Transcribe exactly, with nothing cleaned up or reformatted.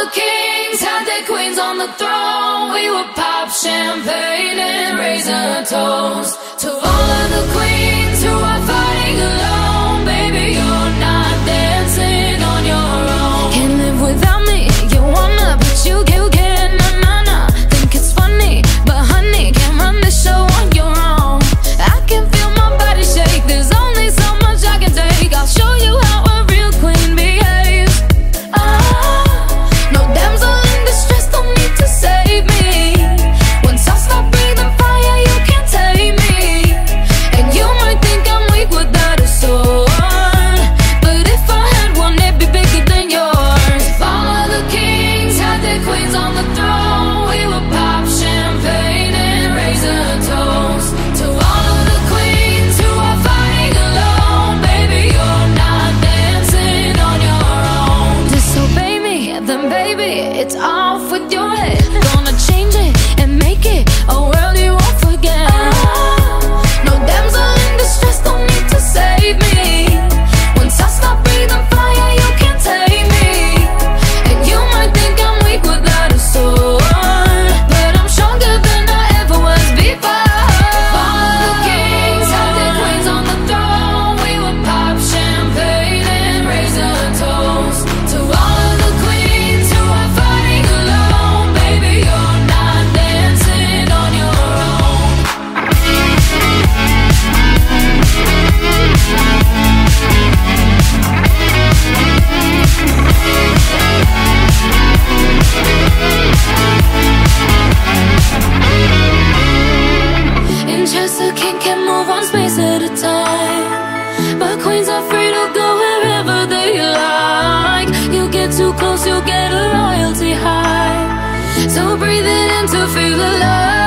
the kings had their queens on the throne. We would pop champagne and raise a toast to all of the queens who are fighting alone. Baby, you're not dancing on your own. Can't live without me, you wanna, but you, you can't, nah, nah, nah. Think it's funny, but honey, can't run the show on your own. I can feel my body shake, there's only so much I can take. I'll show you how a real queen behaves. Ah, no damsel in distress, don't need to save me. Once I stop breathing fire, you can't tame me. And you might think I'm weak without a sword, but if I had one, it'd be bigger than yours. If all of the kings had their queens on the throne, we would pop champagne and raise a toast to all of the queens who are fighting alone. Baby, you're not dancing on your own. Disobey me, then baby, it's off with your head. Gonna change it and make it a world you won't forget. No damsel in distress, don't need to save me. Once I stop breathing fire, you can't take me. And you might think I'm weak without a sword, but I'm stronger than I ever was before. If all of the kings had their queens on the throne, we would pop champagne and raise a toast to all of the queens who are fighting alone. Baby, you're not dancing on your own. In chess, a king can move one space at a time, but queens are free to go wherever they like. You get too close, you'll get a royalty high, so breathe it in to feel alive.